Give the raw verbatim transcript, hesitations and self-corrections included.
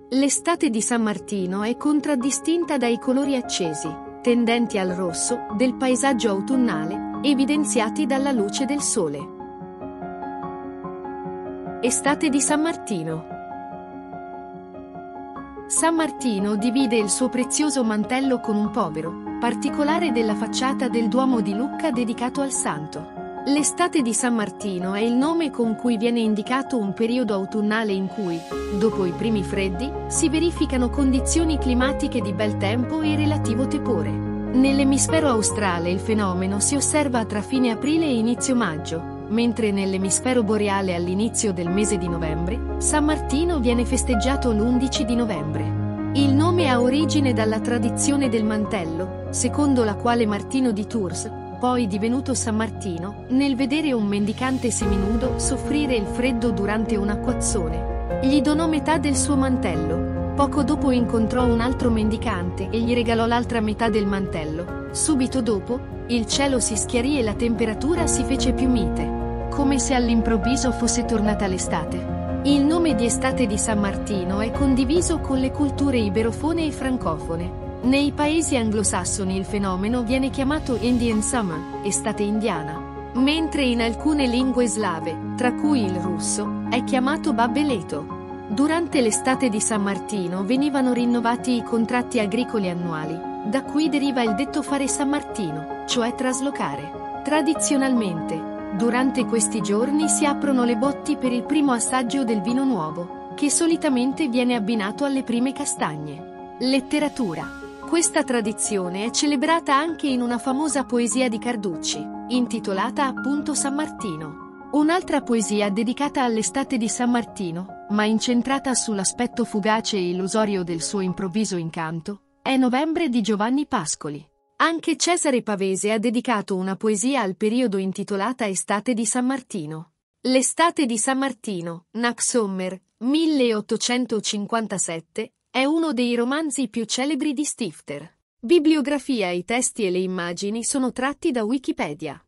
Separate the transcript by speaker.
Speaker 1: L'estate di San Martino è contraddistinta dai colori accesi, tendenti al rosso, del paesaggio autunnale, evidenziati dalla luce del sole. Estate di San Martino. San Martino divide il suo prezioso mantello con un povero, particolare della facciata del Duomo di Lucca dedicato al santo. L'estate di San Martino è il nome con cui viene indicato un periodo autunnale in cui, dopo i primi freddi, si verificano condizioni climatiche di bel tempo e relativo tepore. Nell'emisfero australe il fenomeno si osserva tra fine aprile e inizio maggio, mentre nell'emisfero boreale all'inizio del mese di novembre, San Martino viene festeggiato l'undici di novembre. Il nome ha origine dalla tradizione del mantello, secondo la quale Martino di Tours, poi divenuto San Martino, nel vedere un mendicante seminudo soffrire il freddo durante un acquazzone, gli donò metà del suo mantello. Poco dopo incontrò un altro mendicante e gli regalò l'altra metà del mantello. Subito dopo, il cielo si schiarì e la temperatura si fece più mite, come se all'improvviso fosse tornata l'estate. Il nome di estate di San Martino è condiviso con le culture iberofone e francofone. Nei paesi anglosassoni il fenomeno viene chiamato Indian Summer, estate indiana, mentre in alcune lingue slave, tra cui il russo, è chiamato Babbeleto. Durante l'estate di San Martino venivano rinnovati i contratti agricoli annuali, da cui deriva il detto fare San Martino, cioè traslocare. Tradizionalmente, durante questi giorni si aprono le botti per il primo assaggio del vino nuovo, che solitamente viene abbinato alle prime castagne. Letteratura. Questa tradizione è celebrata anche in una famosa poesia di Carducci, intitolata appunto San Martino. Un'altra poesia dedicata all'estate di San Martino, ma incentrata sull'aspetto fugace e illusorio del suo improvviso incanto, è Novembre di Giovanni Pascoli. Anche Cesare Pavese ha dedicato una poesia al periodo intitolata Estate di San Martino. L'estate di San Martino, Naxommer, milleottocentocinquantasette, è uno dei romanzi più celebri di Stifter. Bibliografia. I testi e le immagini sono tratti da Wikipedia.